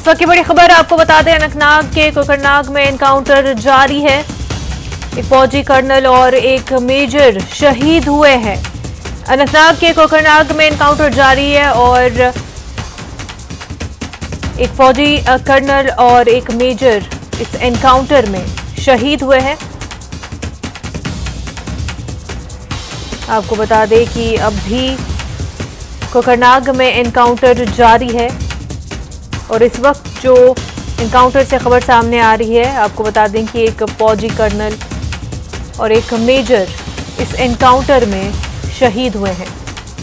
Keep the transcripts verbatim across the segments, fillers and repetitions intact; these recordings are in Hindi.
इस वक्त की बड़ी खबर आपको बता दें, अनंतनाग के कोकरनाग में एनकाउंटर जारी है। एक फौजी कर्नल और एक मेजर शहीद हुए हैं। अनंतनाग के कोकरनाग में एनकाउंटर जारी है और एक फौजी कर्नल और एक मेजर इस एनकाउंटर में शहीद हुए हैं। आपको बता दें कि अब भी कोकरनाग में एनकाउंटर जारी है और इस वक्त जो एनकाउंटर से खबर सामने आ रही है, आपको बता दें कि एक फौजी कर्नल और एक मेजर इस एनकाउंटर में शहीद हुए हैं।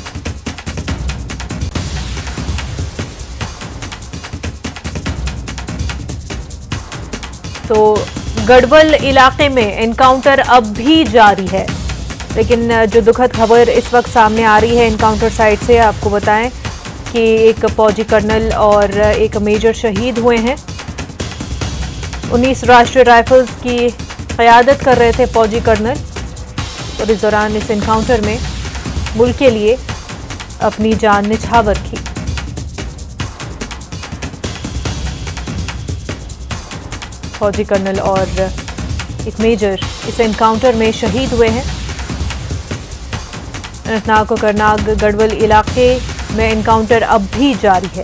तो गढ़वाल इलाके में एनकाउंटर अब भी जारी है, लेकिन जो दुखद खबर इस वक्त सामने आ रही है एनकाउंटर साइट से, आपको बताएं कि एक फौजी कर्नल और एक मेजर शहीद हुए हैं। उन्नीस राष्ट्रीय राइफल्स की क़यादत कर रहे थे फौजी कर्नल और इस दौरान इस एनकाउंटर में मुल्क के लिए अपनी जान निछावर की। फौजी कर्नल और एक मेजर इस एनकाउंटर में शहीद हुए हैं। अनंतनाग कोकरनाग गढ़वाल इलाके में एनकाउंटर अब भी जारी है।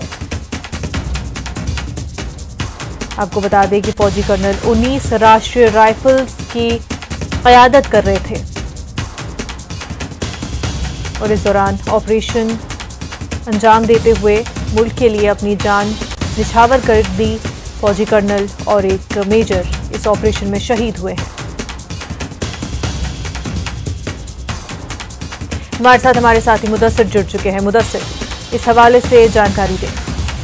आपको बता दें कि फौजी कर्नल उन्नीस राष्ट्रीय राइफल्स की क़यादत कर रहे थे और इस दौरान ऑपरेशन अंजाम देते हुए मुल्क के लिए अपनी जान निछावर कर दी। फौजी कर्नल और एक मेजर इस ऑपरेशन में शहीद हुए हैं। हमारे साथ हमारे साथी मुदस्सिर जुड़ चुके हैं। मुदस्सिर, इस हवाले से जानकारी दें।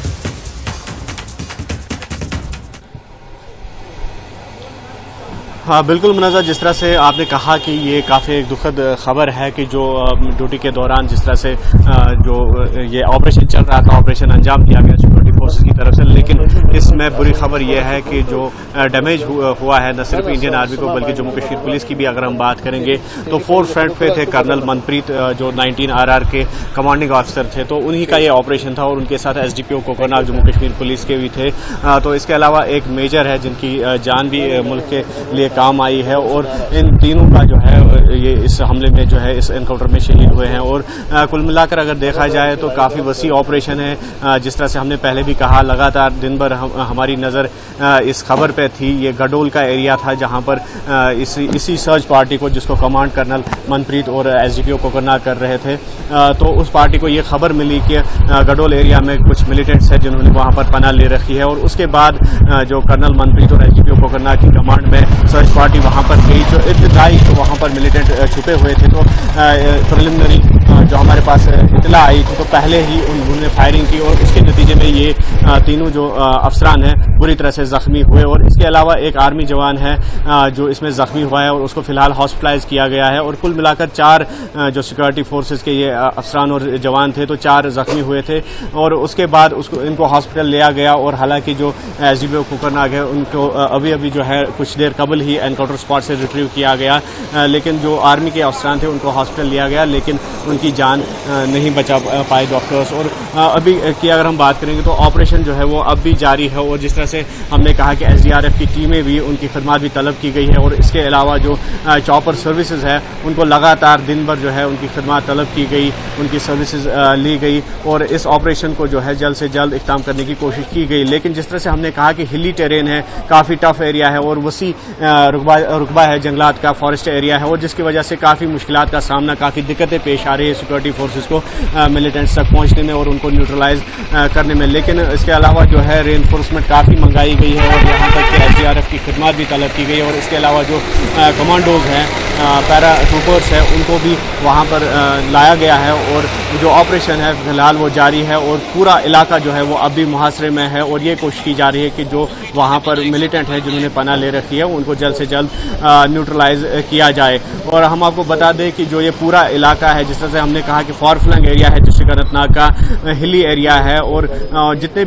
हाँ बिल्कुल मुनज़्ज़र, जिस तरह से आपने कहा कि ये काफ़ी एक दुखद खबर है कि जो ड्यूटी के दौरान जिस तरह से जो ये ऑपरेशन चल रहा था, ऑपरेशन अंजाम दिया गया सिक्योरिटी फोर्सेस की तरफ से, लेकिन इसमें बुरी खबर यह है कि जो डैमेज हुआ है न सिर्फ इंडियन आर्मी को बल्कि जम्मू कश्मीर पुलिस की भी अगर हम बात करेंगे तो फोर फ्रंट पे थे कर्नल मनप्रीत जो नाइनटीन आर आर के कमांडिंग ऑफिसर थे, तो उन्हीं का ये ऑपरेशन था और उनके साथ S D P O Kokernag Jammu Kashmir police के भी थे। तो इसके अलावा एक मेजर है जिनकी जान भी मुल्क के लिए काम आई है और इन तीनों का जो है ये इस हमले में जो है इस एनकाउंटर में शहीद हुए हैं। और आ, कुल मिलाकर अगर देखा जाए तो काफ़ी वसी ऑपरेशन है। आ, जिस तरह से हमने पहले भी कहा, लगातार दिन भर हम, हमारी नज़र इस खबर पे थी। ये गडोल का एरिया था जहां पर आ, इसी इसी सर्च पार्टी को, जिसको कमांड कर्नल मनप्रीत और S D P O Kokernag कर रहे थे, आ, तो उस पार्टी को ये खबर मिली कि आ, गडोल एरिया में कुछ मिलिटेंट्स हैं जिन्होंने वहां पर पनाह ले रखी है। और उसके बाद आ, जो कर्नल मनप्रीत और S D P O Kokernag की कमांड में सर्च पार्टी वहां पर गई, जो इत्तलाई तो वहां पर मिलिटेंट छुपे हुए थे। तो प्रिलिमिनरी जो हमारे पास इतला आई थी तो पहले ही उन्होंने फायरिंग की और उसके नतीजे में ये तीनों जो अफसरान हैं बुरी तरह से जख्मी हुए। और इसके अलावा एक आर्मी जवान है जो इसमें जख्मी हुआ है और उसको फिलहाल हॉस्पिटलाइज किया गया है। और कुल मिलाकर चार जो सिक्योरिटी फोर्सेस के ये अफसरान और जवान थे तो चार जख्मी हुए थे और उसके बाद उसको इनको हॉस्पिटल लिया गया। और हालांकि जो S D P O Kokernag है उनको अभी अभी जो है कुछ देर कबल ही एनकाउंटर स्पॉट से रिट्रीव किया गया, लेकिन जो आर्मी के अफसरान थे उनको हॉस्पिटल लिया गया, लेकिन उनकी जान नहीं बचा पाए डॉक्टर्स। और अभी की अगर हम बात करेंगे तो ऑपरेशन जो है वो अब भी जारी है। और जिस तरह से हमने कहा कि एस डी आर एफ की टीमें भी, उनकी खदमात भी तलब की गई है और इसके अलावा जो चॉपर सर्विसेज है उनको लगातार दिन भर जो है उनकी खदमात तलब की गई, उनकी सर्विसेज ली गई और इस ऑपरेशन को जो है जल्द से जल्द इख्तिताम करने की कोशिश की गई। लेकिन जिस तरह से हमने कहा कि हिली टेरेन है, काफ़ी टफ एरिया है और वसी रुकबा रुकबा है, जंगलात का फॉरेस्ट एरिया है और जिसकी वजह से काफ़ी मुश्किलात का सामना, काफ़ी दिक्कतें पेश आ रही है सिक्योरिटी फोर्सेस को मिलिटेंट्स तक पहुंचने में और उनको न्यूट्रलाइज करने में। लेकिन इसके अलावा जो है रेनफोर्समेंट काफ़ी मंगाई गई है और यहाँ तक कि एस डी आर एफ की खिदमत भी तलब की गई है। और इसके अलावा जो कमांडोज हैं, पैरा ट्रूपर्स हैं, उनको भी वहाँ पर लाया गया है और जो ऑपरेशन है फिलहाल वो जारी है और पूरा इलाका जो है वो अब भी मुहासरे में है। और ये कोशिश की जा रही है कि जो वहाँ पर मिलिटेंट हैं जिन्होंने पनाह ले रखी है उनको जल्द से जल्द न्यूट्रलाइज किया जाए। और हम आपको बता दें कि जो ये पूरा इलाका है, जिस तरह से हमने कहा कि फॉर फ्लंग एरिया है, डिस्ट्रिक्ट अनंतनाग का हिली एरिया है और जितने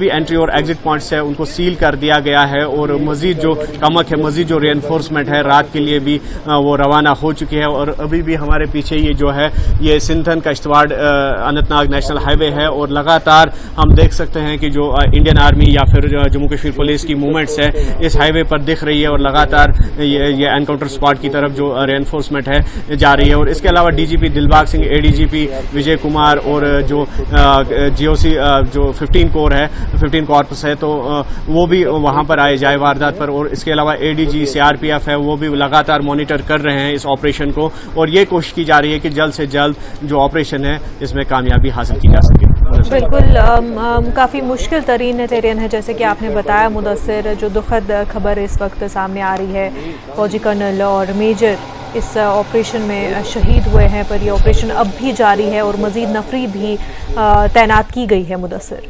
भी एंट्री और एग्जिट पॉइंट्स है उनको सील कर दिया गया है और मजीद जो कमक है, मजीद जो रेनफोर्समेंट है रात के लिए भी वो रवाना हो चुकी है। और अभी भी हमारे पीछे ये जो है ये सिंथन कश्तवाड़ अनंतनाग नेशनल हाईवे है और लगातार हम देख सकते हैं कि जो इंडियन आर्मी या फिर जम्मू कश्मीर पुलिस की मूवमेंट्स है इस हाईवे पर दिख रही है और लगातार ये, ये एनकाउंटर स्पॉट की तरफ जो रेनफोर्समेंट है जा रही है। और इसके अलावा डीजीपी दिलबाग सिंह, एडीजीपी विजय कुमार और जो जीओसी जो फिफ्टीन कोर है, फिफ्टीन कॉर्पस है, तो वो भी वहां पर आए जाए वारदात पर। और इसके अलावा एडीजी सीआरपीएफ है वो भी लगातार मॉनिटर कर रहे हैं इस ऑपरेशन को और ये कोशिश की जा रही है कि जल्द से जल्द जो ऑपरेशन है इसमें कामयाबी हासिल की जा सके। बिल्कुल काफ़ी मुश्किल तरीन टेरेन है जैसे कि आपने बताया मुदस्सिर। जो दुखद खबर इस वक्त सामने आ रही है, फौजी कर्नल और मेजर इस ऑपरेशन में शहीद हुए हैं, पर ये ऑपरेशन अब भी जारी है और मजीद नफरी भी तैनात की गई है। मुदस्सिर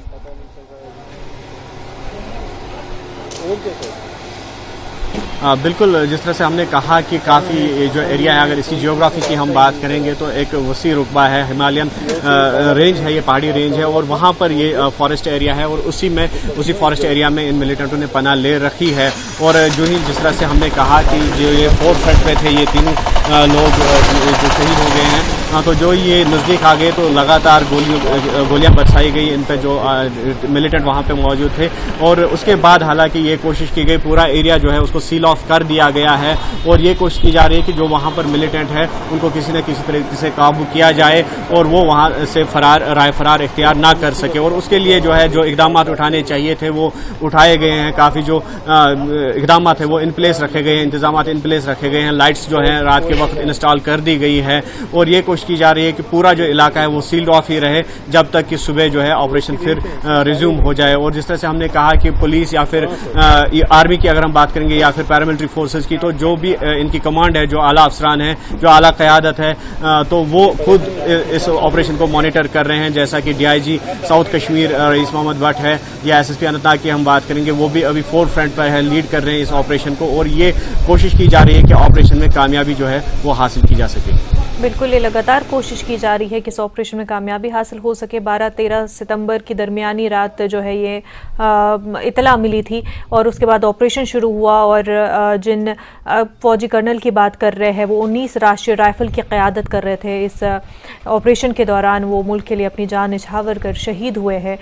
आ, बिल्कुल, जिस तरह से हमने कहा कि काफ़ी जो एरिया है, अगर इसकी जियोग्राफी की हम बात करेंगे तो एक वसी रुकबा है, हिमालयन रेंज है, ये पहाड़ी रेंज है और वहाँ पर ये फॉरेस्ट एरिया है और उसी में उसी फॉरेस्ट एरिया में इन मिलिटेंटों ने पनाह ले रखी है। और जो ही जिस तरह से हमने कहा कि जो ये फोर फ्रंट पे थे ये तीनों लोग जो शहीद हो गए हैं, तो जो ये नज़दीक आ गए तो लगातार गोलियों गोलियां बरसाई गई इन पे जो मिलिटेंट वहाँ पे मौजूद थे। और उसके बाद हालांकि ये कोशिश की गई, पूरा एरिया जो है उसको सील ऑफ कर दिया गया है और ये कोशिश की जा रही है कि जो वहाँ पर मिलिटेंट है उनको किसी न किसी तरीके से काबू किया जाए और वो वहाँ से फरार राय फरार इख्तियार ना कर सके। और उसके लिए जो है जो इकदाम उठाने चाहिए थे वो उठाए गए हैं। काफ़ी जो इकदाम है वो इन प्लेस रखे गए हैं, इंतजाम इन प्लेस रखे गए हैं, लाइट्स जो है रात के वक्त इंस्टॉल कर दी गई है और ये कोशिश की जा रही है कि पूरा जो इलाका है वो सील्ड ऑफ ही रहे जब तक कि सुबह जो है ऑपरेशन फिर रिज्यूम हो जाए। और जिस तरह से हमने कहा कि पुलिस या फिर आर्मी की अगर हम बात करेंगे या फिर पैरामिलिट्री फोर्सेस की, तो जो भी इनकी कमांड है, जो आला अफसरान है, जो आला क़यादत है, तो वो खुद इस ऑपरेशन को मॉनिटर कर रहे हैं। जैसा कि डीआईजी साउथ कश्मीर रईस मोहम्मद भट्ट है या एसएसपी अनंतनाग की हम बात करेंगे, वो भी अभी फोर फ्रंट पर है, लीड कर रहे हैं इस ऑपरेशन को और ये कोशिश की जा रही है कि ऑपरेशन में कामयाबी जो है वो हासिल की जा सके। बिल्कुल, ये लगातार कोशिश की जा रही है कि इस ऑपरेशन में कामयाबी हासिल हो सके। बारह तेरह सितंबर की दरमियानी रात जो है ये आ, इतला मिली थी और उसके बाद ऑपरेशन शुरू हुआ और आ, जिन फौजी कर्नल की बात कर रहे हैं वो उन्नीस राष्ट्रीय राइफल की क़यादत कर रहे थे। इस ऑपरेशन के दौरान वो मुल्क के लिए अपनी जान निछावर कर शहीद हुए हैं।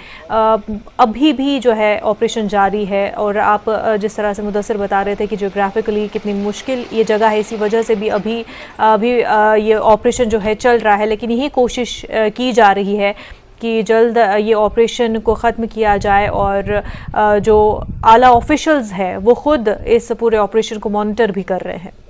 अभी भी जो है ऑपरेशन जारी है और आप जिस तरह से मुदस्सिर बता रहे थे कि जियोग्राफिकली कितनी मुश्किल ये जगह है, इसी वजह से भी अभी अभी ये ऑपरेशन जो है चल रहा है, लेकिन यही कोशिश की जा रही है कि जल्द ये ऑपरेशन को ख़त्म किया जाए और जो आला ऑफिशियल्स हैं वो खुद इस पूरे ऑपरेशन को मॉनिटर भी कर रहे हैं।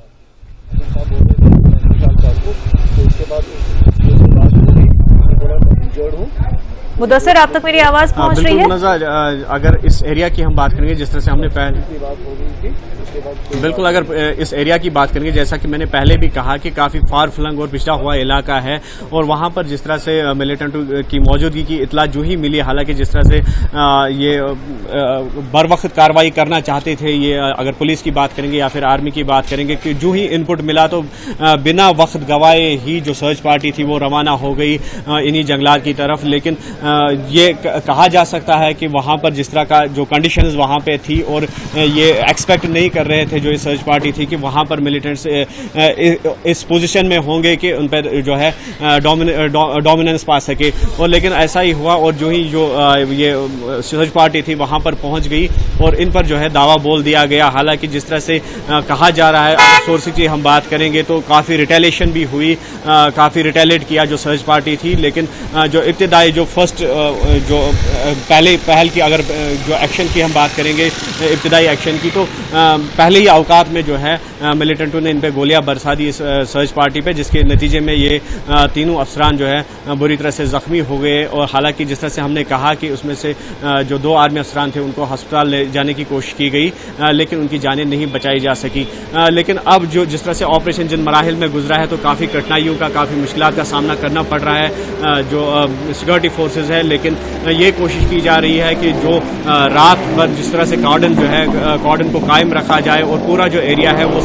मुदस्सिर, आप तक मेरी आवाज़ पहुंच रही है? अगर इस एरिया की हम बात करेंगे, जिस तरह से हमने पहले बिल्कुल अगर इस एरिया की बात करेंगे, जैसा कि मैंने पहले भी कहा कि काफ़ी फार फ्लंग और पिछड़ा हुआ इलाका है और वहाँ पर जिस तरह से मिलिटेंटों की मौजूदगी की इतला जो ही मिली, हालांकि जिस तरह से ये बर वक्त कार्रवाई करना चाहते थे, ये अगर पुलिस की बात करेंगे या फिर आर्मी की बात करेंगे, कि जो ही इनपुट मिला तो बिना वक्त गवाए ही जो सर्च पार्टी थी वो रवाना हो गई इन्हीं जंगलात की तरफ। लेकिन ये कहा जा सकता है कि वहाँ पर जिस तरह का जो कंडीशंस वहाँ पे थी और ये एक्सपेक्ट नहीं कर रहे थे जो ये सर्च पार्टी थी कि वहाँ पर मिलिटेंट्स इस पोजीशन में होंगे कि उन पर जो है डोमिनेंस पा सके, और लेकिन ऐसा ही हुआ और जो ही जो ये सर्च पार्टी थी वहाँ पर पहुँच गई और इन पर जो है दावा बोल दिया गया। हालांकि जिस तरह से कहा जा रहा है, सोर्सेज की हम बात करेंगे तो काफ़ी रिटेलिएशन भी हुई, काफ़ी रिटेलिएट किया जो सर्च पार्टी थी। लेकिन जो इब्तिदाई जो फर्स्ट जो पहले पहल की अगर जो एक्शन की हम बात करेंगे, इब्तिदाई एक्शन की, तो पहले ही अवकात में जो है मिलिटेंटों ने इन पे गोलियां बरसा दी इस सर्च पार्टी पे, जिसके नतीजे में ये तीनों अफसरान जो है बुरी तरह से जख्मी हो गए। और हालांकि जिस तरह से हमने कहा कि उसमें से जो दो आर्मी अफसरान थे उनको अस्पताल ले जाने की कोशिश की गई, लेकिन उनकी जानें नहीं बचाई जा सकी। लेकिन अब जो जिस तरह से ऑपरेशन जिन मराहिल में गुजरा है तो काफ़ी कठिनाइयों का, काफ़ी मुश्किलात का सामना करना पड़ रहा है जो सिक्योरिटी फोर्सेज है। लेकिन ये कोशिश की जा रही है कि जो रात भर जिस तरह से कॉर्डन जो है कॉर्डन को कायम रखा जाए और पूरा जो एरिया है वो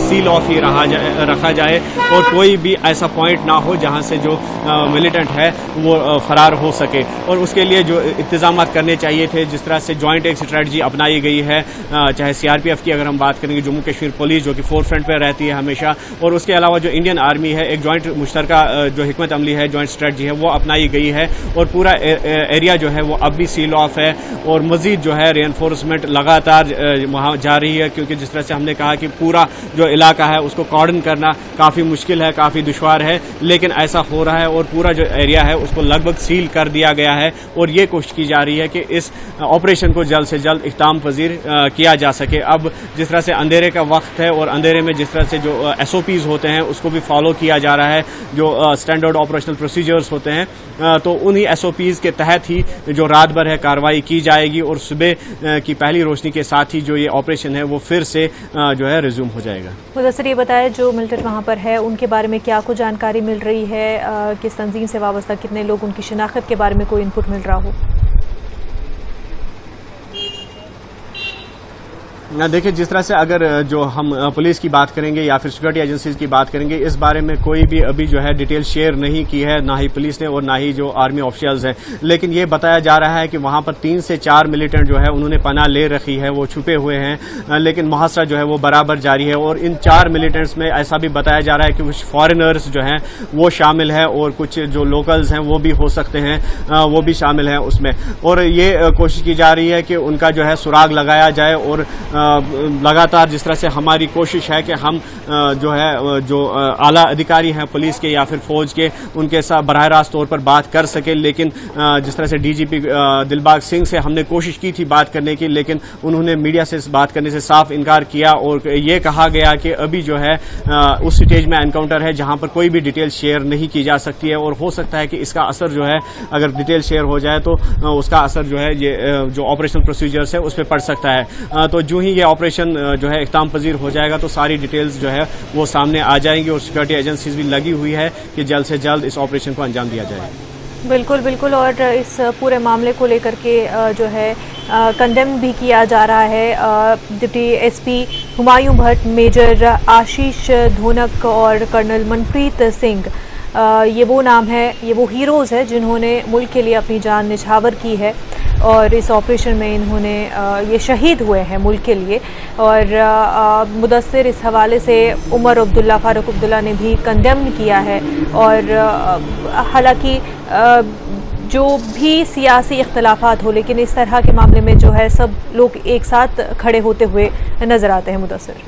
सील ऑफ ही रहा जाए रखा जाए और कोई भी ऐसा पॉइंट ना हो जहां से जो मिलिटेंट है वो फरार हो सके। और उसके लिए जो इंतजाम करने चाहिए थे, जिस तरह से जॉइंट एक स्ट्रेटजी अपनाई गई है, चाहे सीआरपीएफ की अगर हम बात करेंगे, जम्मू कश्मीर पुलिस जो कि फोर फ्रंट पर रहती है हमेशा, और उसके अलावा जो इंडियन आर्मी है, एक जॉइंट मुश्तरका जो हिकमत अमली है, जॉइंट स्ट्रेटजी है वो अपनाई गई है और पूरा एरिया जो है वो अब भी सील ऑफ है और मजीद जो है रेनफोर्समेंट लगातार वहां जा रही है, क्योंकि जिस तरह से हमने कहा कि पूरा जो इलाका है उसको कॉर्डन करना काफी मुश्किल है, काफी दुश्वार है, लेकिन ऐसा हो रहा है और पूरा जो एरिया है उसको लगभग सील कर दिया गया है और ये कोशिश की जा रही है कि इस ऑपरेशन को जल्द से जल्द इख्ताम पजीर किया जा सके। अब जिस तरह से अंधेरे का वक्त है और अंधेरे में जिस तरह से जो एसओपीज होते हैं उसको भी फॉलो किया जा रहा है, जो स्टैंडर्ड ऑपरेशनल प्रोसीजर्स होते हैं, तो उन्हीं एसओपीज के तहत ही जो रात भर है कार्रवाई की जाएगी और सुबह की पहली रोशनी के साथ ही जो ये ऑपरेशन है वो फिर से जो है रिज्यूम हो जाएगा। मुदस्सिर, ये बताया जो मिलिटेंट वहाँ पर है उनके बारे में क्या कुछ जानकारी मिल रही है, किस तंजीम से वाबस्ता कितने लोग, उनकी शिनाख्त के बारे में कोई इनपुट मिल रहा हो? देखिए, जिस तरह से अगर जो हम पुलिस की बात करेंगे या फिर सिक्योरिटी एजेंसीज की बात करेंगे, इस बारे में कोई भी अभी जो है डिटेल शेयर नहीं की है, ना ही पुलिस ने और ना ही जो आर्मी ऑफिशियल्स हैं। लेकिन ये बताया जा रहा है कि वहां पर तीन से चार मिलिटेंट जो है उन्होंने पनाह ले रखी है, वो छुपे हुए हैं, लेकिन मुहासरा जो है वो बराबर जारी है। और इन चार मिलिटेंट्स में ऐसा भी बताया जा रहा है कि कुछ फॉरेनर्स जो हैं वो शामिल है और कुछ जो लोकल्स हैं वो भी हो सकते हैं, वो भी शामिल हैं उसमें। और ये कोशिश की जा रही है कि उनका जो है सुराग लगाया जाए और लगातार जिस तरह से हमारी कोशिश है कि हम जो है जो आला अधिकारी हैं पुलिस के या फिर फौज के, उनके साथ बराह रास्त तौर पर बात कर सके। लेकिन जिस तरह से डीजीपी दिलबाग सिंह से हमने कोशिश की थी बात करने की, लेकिन उन्होंने मीडिया से बात करने से साफ इनकार किया और ये कहा गया कि अभी जो है उस स्टेज में एनकाउंटर है जहां पर कोई भी डिटेल शेयर नहीं की जा सकती है और हो सकता है कि इसका असर जो है अगर डिटेल शेयर हो जाए तो उसका असर जो है ये जो ऑपरेशनल प्रोसीजर्स है उस पर पड़ सकता है। तो जो ही ये ऑपरेशन जो है इख्ताम पजीर हो जाएगा तो सारी डिटेल्स जो है वो सामने आ जाएंगी और सिक्योरिटी एजेंसीज भी लगी हुई है कि जल्द से जल्द इस ऑपरेशन को अंजाम दिया जाए। बिल्कुल बिल्कुल। और इस पूरे मामले को लेकर के जो है कंडेम भी किया जा रहा है। Deputy SP Humayun Bhat, major Ashish Dhonak और कर्नल मनप्रीत सिंह, ये वो नाम है, ये वो हीरोज़ है जिन्होंने मुल्क के लिए अपनी जान निछावर की है और इस ऑपरेशन में इन्होंने ये शहीद हुए हैं मुल्क के लिए। और मुदस्सिर, इस हवाले से उमर अब्दुल्ला, फारूक अब्दुल्ला ने भी कंडेम किया है। और हालांकि जो भी सियासी इख्तलाफात हो, लेकिन इस तरह के मामले में जो है सब लोग एक साथ खड़े होते हुए नजर आते हैं। मुदस्सिर,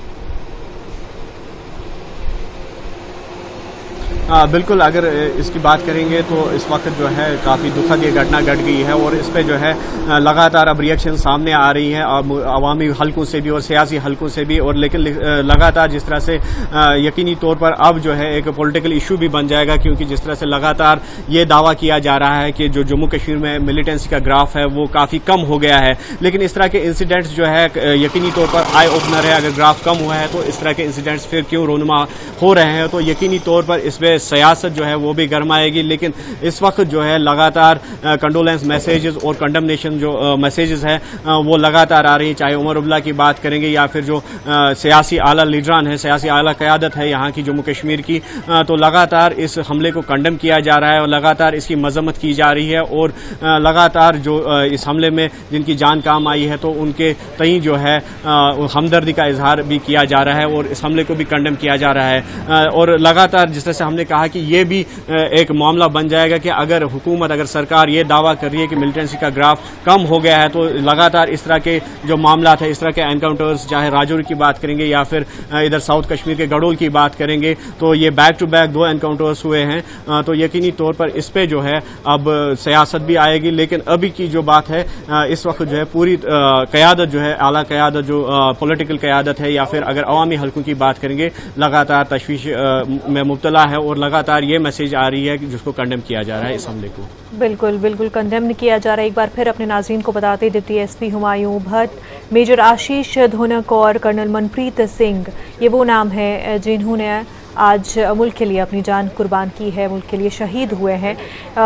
आ, बिल्कुल, अगर इसकी बात करेंगे तो इस वक्त जो है काफ़ी दुखद ये घटना घट गई है और इस पे जो है लगातार अब रिएक्शन सामने आ रही हैं अवामी हलकों से भी और सियासी हलकों से भी। और लेकिन लगातार जिस तरह से यकीनी तौर पर अब जो है एक पॉलिटिकल इशू भी बन जाएगा, क्योंकि जिस तरह से लगातार ये दावा किया जा रहा है कि जो जम्मू कश्मीर में मिलिटेंसी का ग्राफ है वो काफ़ी कम हो गया है। लेकिन इस तरह के इंसिडेंट्स जो है यकीनी तौर पर आई ओपनर है। अगर ग्राफ कम हुआ है तो इस तरह के इंसिडेंट्स फिर क्यों रोनुमा हो रहे हैं, तो यकीनी तौर पर इसमें सियासत जो है वो भी गरमाएगी। लेकिन इस वक्त जो है लगातार कंडोलेंस मैसेजेस और कंडमनेशन जो मैसेजेस है वो लगातार आ रही है, चाहे उमर अब्दुल्ला की बात करेंगे या फिर जो सियासी आला लीडरान है, सियासी आला क़यादत है यहाँ की जम्मू कश्मीर की, तो लगातार इस हमले को कंडम किया जा रहा है और लगातार इसकी मजम्मत की जा रही है। और लगातार जो इस हमले में जिनकी जान काम आई है तो उनके तई जो है हमदर्दी का इजहार भी किया जा रहा है और इस हमले को भी कंडम किया जा रहा है। और लगातार जिस तरह से हमने कहा कि ये भी एक मामला बन जाएगा कि अगर हुकूमत, अगर सरकार ये दावा कर रही है कि मिलिटेंसी का ग्राफ कम हो गया है, तो लगातार इस तरह के जो मामला थे, इस तरह के एनकाउंटर्स, चाहे राजौरी की बात करेंगे या फिर इधर साउथ कश्मीर के गडोल की बात करेंगे, तो ये बैक टू बैक दो एनकाउंटर्स हुए हैं। तो यकीनी तौर पर इस पे जो है अब सियासत भी आएगी। लेकिन अभी की जो बात है, इस वक्त जो है पूरी क़यादत जो है, आला क़यादत जो पॉलिटिकल क़यादत है या फिर अगर अवामी हलकों की बात करेंगे, लगातार तशवीश में मुब्तला है और लगातार ये मैसेज आ रही है कि जिसको कंडेम किया जा रहा है इस हमले को। बिल्कुल बिल्कुल कंडेम किया जा रहा है। एक बार फिर अपने नाज़रीन को बताते, deputy SP Humayun Bhat, major Ashish Dhonak और कर्नल मनप्रीत सिंह, ये वो नाम है जिन्होंने आज मुल्क के लिए अपनी जान कुर्बान की है, मुल्क के लिए शहीद हुए हैं।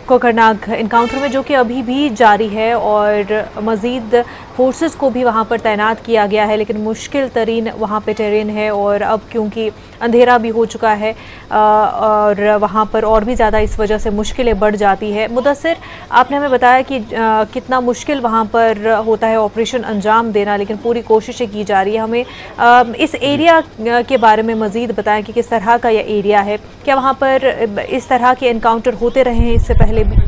कोकरनाग इनकाउंटर में, जो कि अभी भी जारी है और मज़ीद फोर्सेस को भी वहां पर तैनात किया गया है, लेकिन मुश्किल तरीन वहां पे टेरेन है और अब क्योंकि अंधेरा भी हो चुका है और वहां पर और भी ज़्यादा इस वजह से मुश्किलें बढ़ जाती है। मुदस्सिर, आपने हमें बताया कि कितना मुश्किल वहां पर होता है ऑपरेशन अंजाम देना, लेकिन पूरी कोशिशें की जा रही है। हमें इस एरिया के बारे में मज़ीद बताएं कि किस तरह का यह एरिया है, क्या वहाँ पर इस तरह के एनकाउंटर होते रहे हैं इससे पहले भी?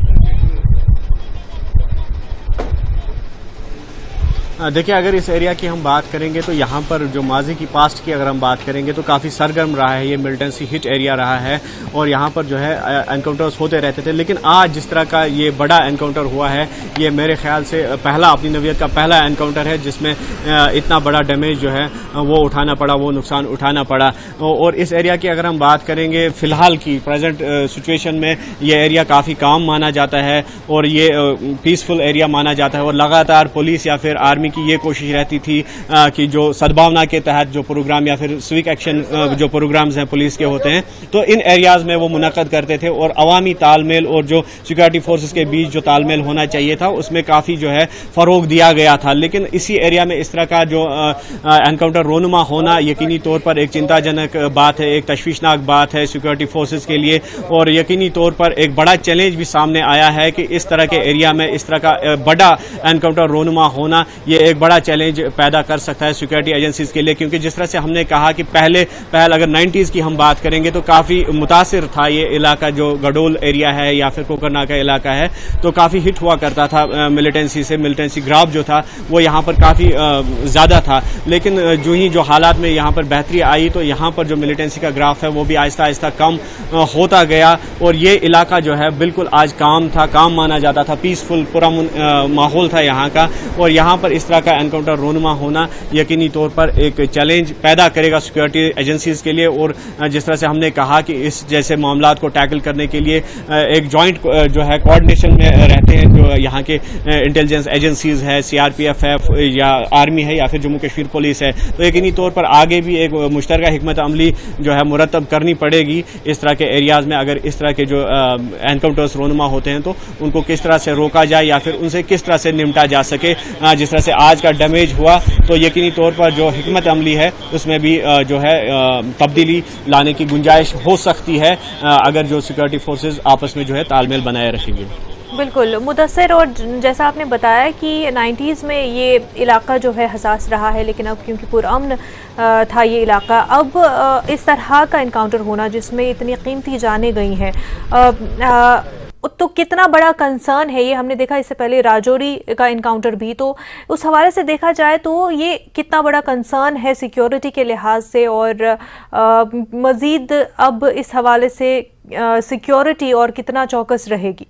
देखिए, अगर इस एरिया की हम बात करेंगे तो यहाँ पर जो माजी की पास्ट की अगर हम बात करेंगे तो काफ़ी सरगर्म रहा है, ये मिलिटेंसी हिट एरिया रहा है और यहाँ पर जो है एनकाउंटर्स होते रहते थे। लेकिन आज जिस तरह का ये बड़ा एनकाउंटर हुआ है, ये मेरे ख्याल से पहला, अपनी नवीयत का पहला एनकाउंटर है जिसमें इतना बड़ा डैमेज जो है वो उठाना पड़ा, वो नुकसान उठाना पड़ा। और इस एरिया की अगर हम बात करेंगे फ़िलहाल की प्रेजेंट सिचुएशन में, ये एरिया काफ़ी काम माना जाता है और ये पीसफुल एरिया माना जाता है और लगातार पुलिस या फिर आर्मी की ये कोशिश रहती थी आ, कि जो सद्भावना के तहत जो प्रोग्राम या फिर सिविक एक्शन जो प्रोग्राम्स हैं पुलिस के होते हैं, तो इन एरियाज में वो मुनक्कद करते थे और अवामी तालमेल और जो सिक्योरिटी फोर्सेस के बीच जो तालमेल होना चाहिए था उसमें काफ़ी जो है फ़रोग दिया गया था। लेकिन इसी एरिया में इस तरह का जो एनकाउंटर रोनुमा होना यकीनी तौर पर एक चिंताजनक बात है, एक तशवीशनाक बात है सिक्योरिटी फोर्सेस के लिए और यकीनी तौर पर एक बड़ा चैलेंज भी सामने आया है कि इस तरह के एरिया में इस तरह का बड़ा एनकाउंटर रोनुमा होना ये एक बड़ा चैलेंज पैदा कर सकता है सिक्योरिटी एजेंसीज के लिए, क्योंकि जिस तरह से हमने कहा कि पहले पहल अगर नाइन्टीज़ की हम बात करेंगे तो काफ़ी मुतासिर था ये इलाका, जो गडोल एरिया है या फिर कोकरनाग का इलाका है, तो काफ़ी हिट हुआ करता था मिलिटेंसी से। मिलिटेंसी ग्राफ जो था वो यहाँ पर काफ़ी ज़्यादा था, लेकिन जो ही जो हालात में यहाँ पर बेहतरी आई तो यहाँ पर जो मिलिटेंसी का ग्राफ है वो भी आहिस्ता आहिस्ता कम होता गया और ये इलाका जो है बिल्कुल आज काम था, काम माना जाता था, पीसफुल पूरा माहौल था यहाँ का। और यहाँ पर इस तरह का एनकाउंटर रोनुमा होना यकीनी तौर पर एक चैलेंज पैदा करेगा सिक्योरिटी एजेंसीज के लिए। और जिस तरह से हमने कहा कि इस जैसे मामलात को टैकल करने के लिए एक जॉइंट जो है कोऑर्डिनेशन में रहते हैं जो यहाँ के इंटेलिजेंस एजेंसीज है, सीआरपीएफ है या आर्मी है या फिर जम्मू कश्मीर पुलिस है, तो यकीनी तौर पर आगे भी एक मुश्तरका हिकमत अमली जो है मुरतब करनी पड़ेगी इस तरह के एरियाज में। अगर इस तरह के जो एनकाउंटर्स रोनुमा होते हैं तो उनको किस तरह से रोका जाए या फिर उनसे किस तरह से निपटा जा सके। जिस तरह से आज का डैमेज हुआ तो यकीनी तौर पर जो हिकमत अमली है उसमें भी जो है तब्दीली लाने की गुंजाइश हो सकती है अगर जो सिक्योरिटी फोर्सेस आपस में जो है तालमेल बनाए रखेंगे। बिल्कुल मुदस्सिर, और जैसा आपने बताया कि नाइन्टीज़ में ये इलाका जो है हसास रहा है, लेकिन अब क्योंकि पुरअमन था ये इलाका, अब इस तरह का इनकाउंटर होना जिसमें इतनी कीमती जानें गई हैं, तो कितना बड़ा कंसर्न है ये। हमने देखा इससे पहले राजौरी का इनकाउंटर भी, तो उस हवाले से देखा जाए तो ये कितना बड़ा कंसर्न है सिक्योरिटी के लिहाज से और मज़ीद अब इस हवाले से सिक्योरिटी और कितना चौकस रहेगी।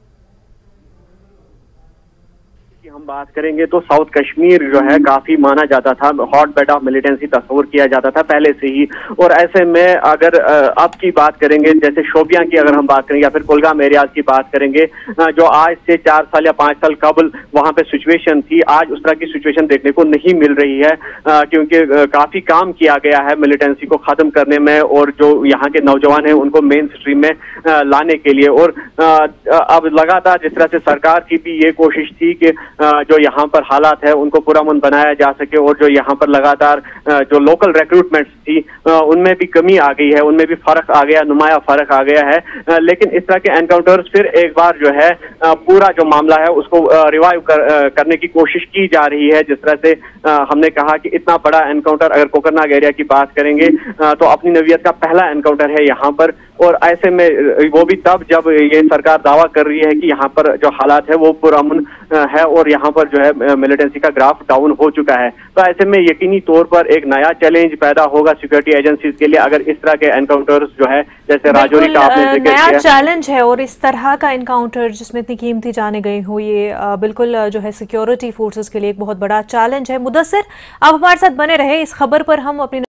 हम बात करेंगे तो साउथ कश्मीर जो है काफी माना जाता था, हॉट बेड ऑफ मिलिटेंसी तस्वुर किया जाता था पहले से ही। और ऐसे में अगर अब की बात करेंगे, जैसे शोपियां की अगर हम बात करेंगे या फिर कुलगाम एरियाज की बात करेंगे, जो आज से चार साल या पांच साल कबल वहां पे सिचुएशन थी, आज उस तरह की सिचुएशन देखने को नहीं मिल रही है, क्योंकि काफी काम किया गया है मिलिटेंसी को खत्म करने में और जो यहाँ के नौजवान हैं उनको मेन स्ट्रीम में लाने के लिए। और अब लगातार जिस तरह से सरकार की भी ये कोशिश थी कि जो यहाँ पर हालात है उनको पुरअमन बनाया जा सके और जो यहाँ पर लगातार जो लोकल रिक्रूटमेंट्स थी उनमें भी कमी आ गई है, उनमें भी फर्क आ गया, नुमाया फर्क आ गया है। लेकिन इस तरह के एनकाउंटर्स फिर एक बार जो है पूरा जो मामला है उसको रिवाइव कर, करने की कोशिश की जा रही है। जिस तरह से हमने कहा कि इतना बड़ा एनकाउंटर अगर कोकरनाग एरिया की बात करेंगे तो अपनी नवीयत का पहला एनकाउंटर है यहाँ पर, और ऐसे में वो भी तब जब ये सरकार दावा कर रही है कि यहाँ पर जो हालात है वो पुरअमन है और यहाँ पर जो है मिलिटेंसी का ग्राफ डाउन हो चुका है। तो ऐसे में यकीनी तौर पर एक नया चैलेंज पैदा होगा सिक्योरिटी एजेंसीज के लिए अगर इस तरह के एनकाउंटर्स जो है जैसे राजौरी का आपने जिक्र किया, नया चैलेंज है। और इस तरह का एनकाउंटर जिसमें इतनी कीमती जाने गई हो, ये बिल्कुल जो है सिक्योरिटी फोर्सेस के लिए एक बहुत बड़ा चैलेंज है। मुदस्सिर, आप हमारे साथ बने रहे, इस खबर पर हम अपनी